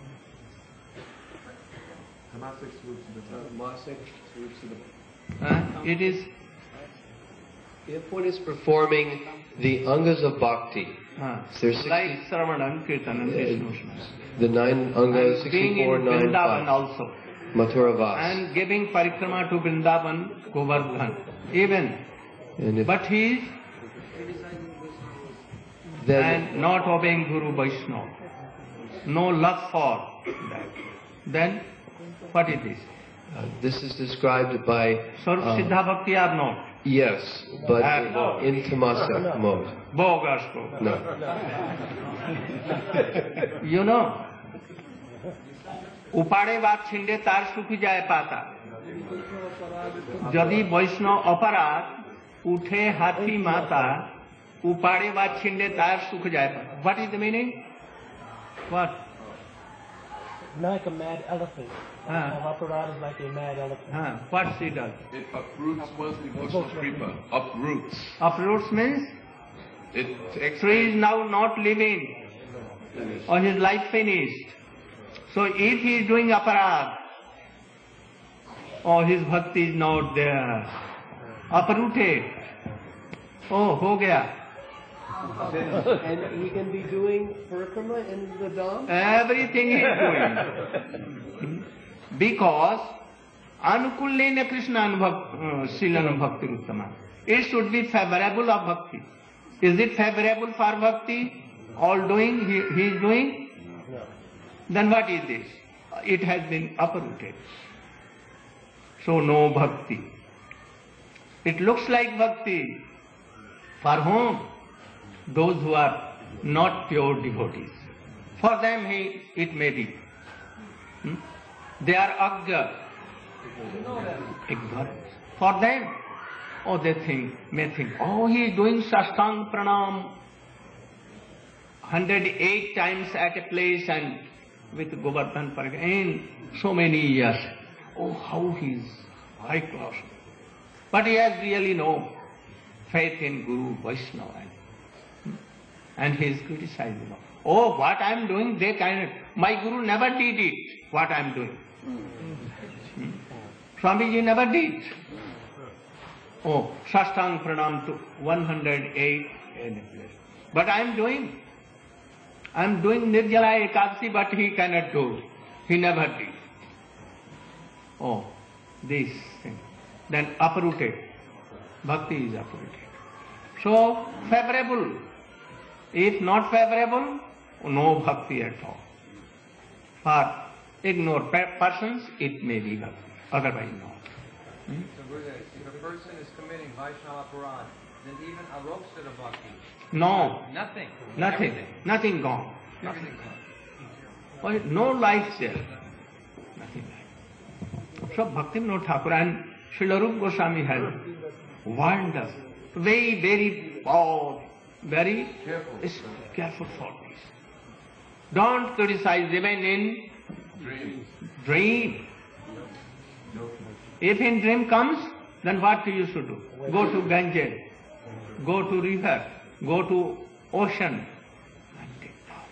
Uh, it is. If one is performing the angas of bhakti, Uh, there's sixty, like Sravanam, Kirtanam, Vishnu, the nine angas, and being in sixty-four, nine, Vrindavan five, also, Mathura Vas. and giving parikrama to Vrindavan, Govardhan, even. And if But he is then and not obeying Guru Vaishnava, no love for that. Then what is this? uh, this is described by Sarv um, Siddha Bhakti or not? yes, but Uh, in, in tamasa mode. Bogus. No. You know, উপাড়ে বা ছিন্ডে তার সুখী যায় পাতা যদি বৈষ্ণব অপরাধ উঠে হাতি মাতা উপাড়ে বা ছিন্ডে তার সুখ যায় পাতা. What is the meaning? What? Like a mad elephant. Huh. Mahabharata is like a mad elephant. Huh. What she does? It uproots one's emotional creeper. Uproots. Uproots means It takes tree is now not living or his life finished. So if he is doing aparad or his bhakti is not there, uprooted, oh, ho gaya. And he can be doing parikrama in the Dham? Everything he is doing. Because anukullena Krishna anubhav silanam bhakti uttama. It should be favorable of bhakti. Is it favorable for bhakti? All doing, he, he is doing? No. Then what is this? It has been uprooted. So no bhakti. It looks like bhakti. For whom? Those who are not pure devotees. For them he, it may be. Hmm? They are agya. Ignorant. For them, oh, they think, may think, oh, he is doing sastang pranam one hundred eight times at a place and with Govardhan Parag in so many years. Oh, how he is high class. But he has really no faith in Guru Vaishnava. And he is criticizing. Oh, what I am doing, they kind of, my Guru never did it, what I am doing. Hmm. Swamiji never did. Oh, Sastang Pranam to one hundred eight in a place. But I am doing. I am doing Nirjala Ekadasi, but he cannot do. He never did. Oh, this thing. Then uprooted. Bhakti is uprooted. So, favorable. If not favorable, no bhakti at all. For ignored persons, it may be bhakti. Otherwise, not. Hmm? So, Gurudev, if a person is committing Vaishnava Aparad, then even Aropsita Bhakti. No. Nothing. Nothing. Everything. Nothing gone. Nothing gone. Well, no life there. Nothing like. So Bhaktivinoda Thakur and Srila Rupa Goswami has warned us. Very, very bold, very careful, careful for this. Don't criticize even in Dream. dream. If in dream comes, then what you should do? Go to Ganges, go to river, go to ocean, and take bath.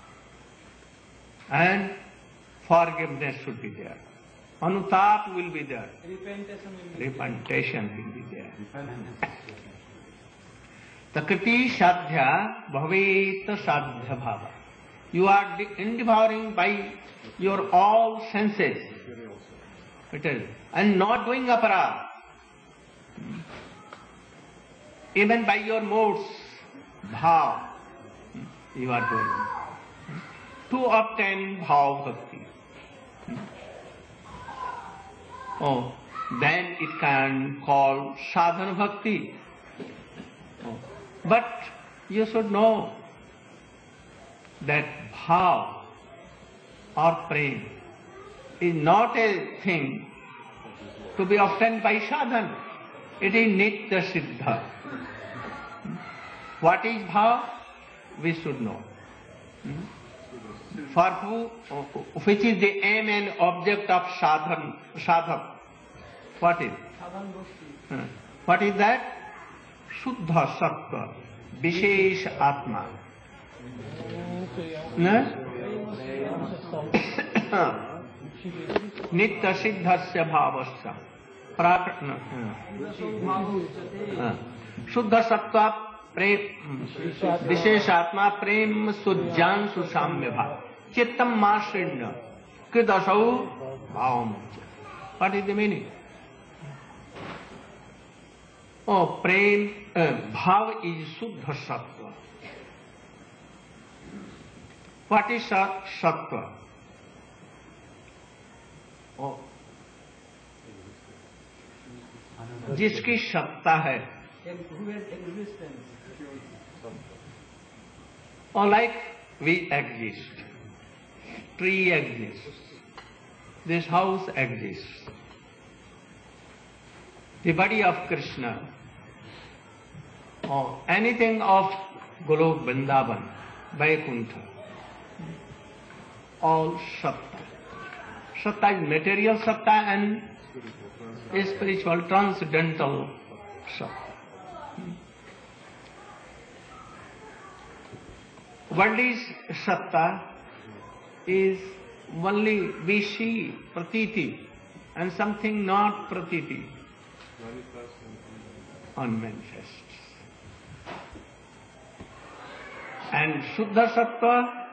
And forgiveness should be there. Anutap will be there. Repentation will be there. Takriti sadhya bhavet sadhya bhava. You are endevouring by your all senses. It is. And not doing aparad. Even by your modes, bhav, you are doing. To obtain bhav bhakti. Oh, then it can call sadhana bhakti. Oh. But you should know that bhav or prem is not a thing to be obtained by sadhana. It is nitya siddha. What is bhav? We should know. For who, which is the aim and object of sadhan, sadhak? What is? Hmm. What is that? Shuddha sattva, vishesh atma. Nitya siddhasya bhavasya. Shuddha sattva prem, vishesh atma prem sujjan susamya bhav. Chittam masrinya kridasau bhavam. What is the meaning? Oh, prem, uh, bhav is Suddha Sattva. What is Sattva? Oh, जिसकी सत्ता है. Or like we exist. Tree exists. This house exists. The body of Krishna, or anything of Golok Vrindavan, Vaikuntha, all Satta. Satta is material Satta and spiritual transcendental Satta. Worldly Satta is only we see, pratiti, and something not pratiti, unmanifests. And Shuddha Sattva,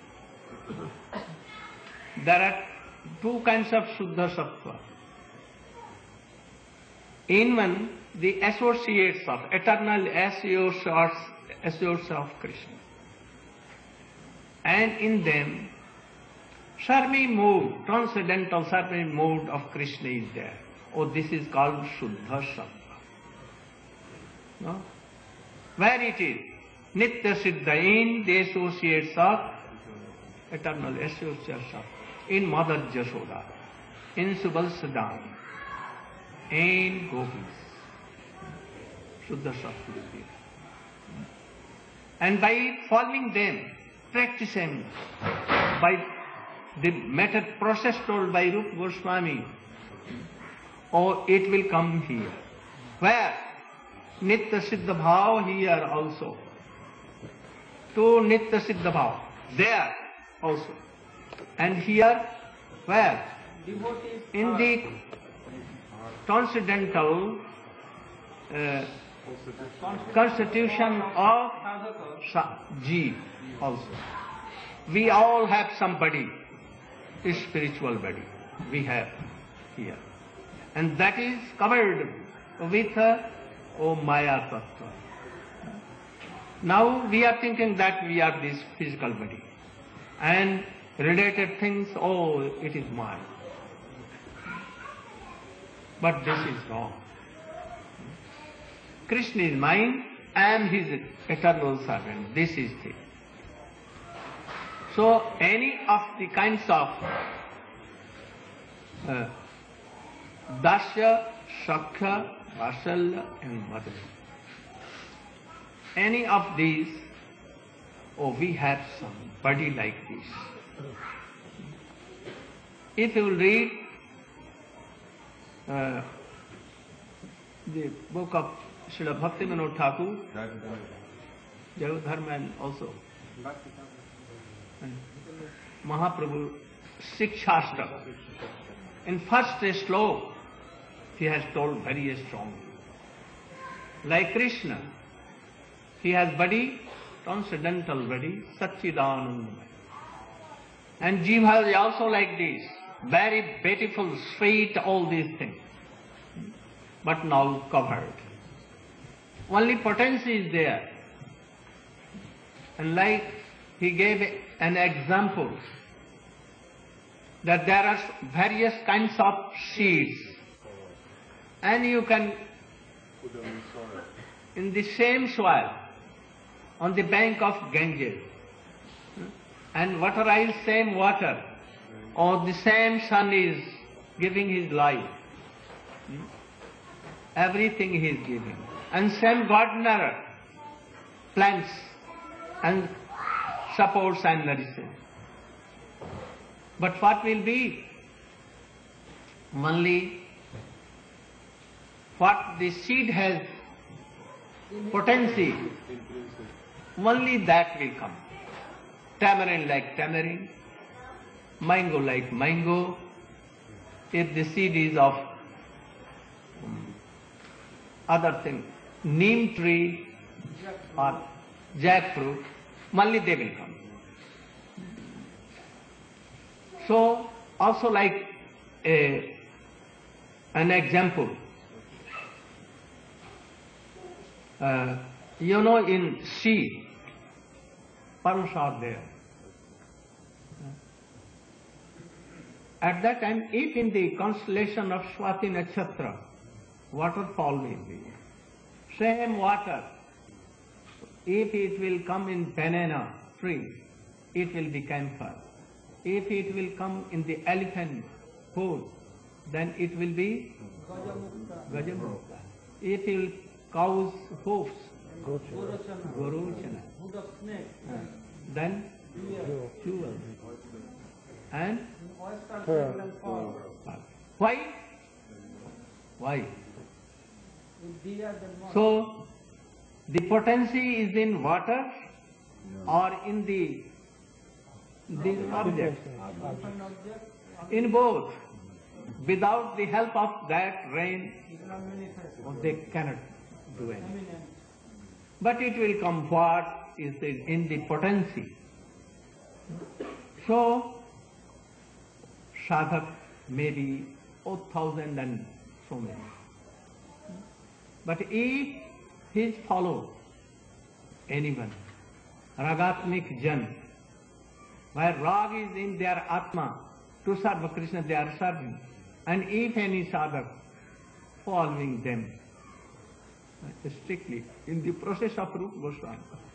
there are two kinds of Shuddha Sattva. In one, the associates of, eternal associates, associates of Krishna. And in them, Sarvi mode, transcendental Sarvi mode of Krishna is there. Oh, this is called Shuddha Sattva. No? Where it is? Nitya Siddha, in the associates of, eternal associates of, in Mother Jashoda, in Subal in Gopis. Shuddha Sattva is there. And by following them, practicing by the method process told by Rupa Goswami, or it will come here. Where? Nitya Siddha Bhav here also. To Nitya Siddha Bhav. There also. And here, where? In the transcendental uh, constitution of Jeev also. We all have somebody, a spiritual body. We have here. And that is covered with uh, oh Maya Tattva. Now we are thinking that we are this physical body. And related things, oh, it is mine. But this is wrong. Krishna is mine, I am his eternal servant. This is the. So any of the kinds of uh, Dasya, Shakya, Vasalya and Madhurya, any of these, oh, we have somebody like this. If you will read uh, the book of Srila Bhaktivinoda Thakur, Jayadharma and also and Mahaprabhu Sikshastra, in first sloka, he has told very strongly. Like Krishna, he has body, transcendental body, Satchidanandamaya. And Jiva is also like this, very beautiful, sweet, all these things, but now covered. Only potency is there. And like he gave an example, that there are various kinds of seeds, and you can, in the same soil, on the bank of Ganges, and waterize same water, or the same sun is giving his life. Everything he is giving. And same gardener plants and supports and nourishes. But what will be? Only what the seed has potency, only that will come. Tamarind like tamarind, mango like mango. If the seed is of um, other thing, neem tree or jackfruit, only they will come. So, also like a, an example, uh, you know, in sea, pearls are there. At that time, if in the constellation of Swati Nakshatra, waterfall will be, same water, if it will come in banana tree, it will be camphor. If it will come in the elephant food, then it will be Gajamukta. If it will cow's hoofs, Goruchana. Then jewel. And why? Why? So the potency is in water or in the the object? In both. Without the help of that rain, they cannot do anything. But it will come what is in the potency. So, sadhak may be oh, thousand and so many. But if his follow anyone, ragatmik jan, where rag is in their atma, to serve Krishna they are serving. And if any sadhak following them, strictly in the process of Rupa Goswami,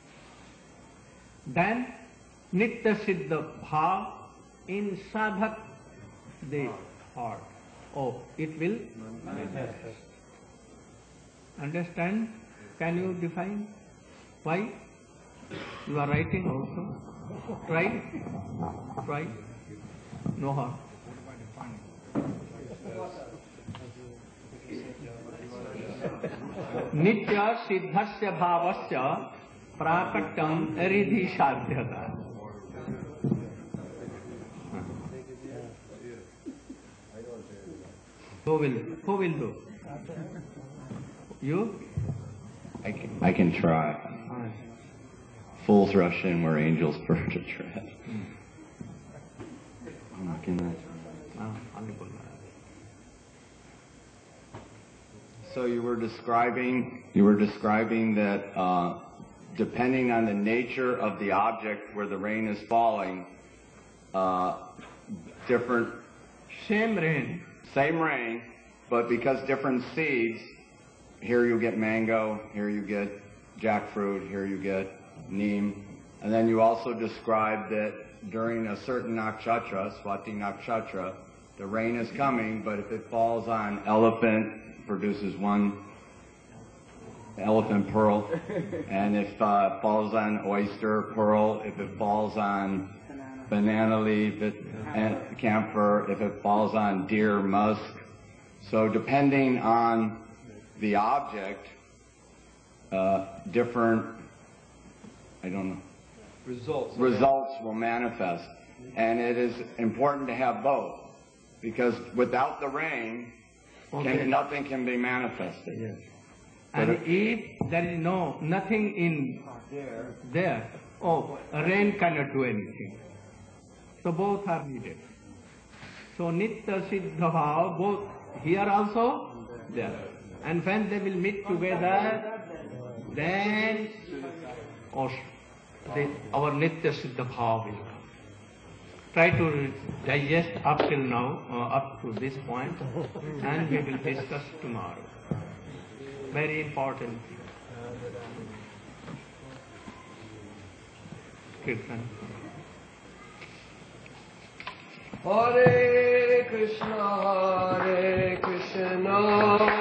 then Nitya Siddha Bhav in sadhak they heart. Oh, it will manifest. Understand? Can you define? Why? You are writing also. Try. Try. No harm. Nitya siddhasya bhavasya prakatam aridhi sadhyata. Who will, who will do? You? I can, I can try. fools rush in where angels prefer to tread. I'm looking at. So you were describing, you were describing that uh, depending on the nature of the object where the rain is falling, uh, different. Same rain. Same rain, but because different seeds, here you get mango, here you get jackfruit, here you get neem, and then you also described that during a certain nakshatra, Swati nakshatra, the rain is coming, but if it falls on elephant, produces one elephant pearl, and if uh, it falls on oyster pearl, if it falls on banana leaf, it, and camphor, if it falls on deer musk. So depending on the object, uh, different, I don't know, results results will manifest. And it is important to have both, because without the rain, Okay. can, nothing can be manifested. Yes. And if there is no nothing in there, there, oh, rain cannot do anything. So both are needed. So Nitya Siddha Bhava, both here also, there. And when they will meet together, then oh, the, our Nitya Siddha Bhava will come. Try to digest up till now, uh, up to this point, and we will discuss tomorrow. Very important. Kirtan. Hare Krishna, Hare Krishna.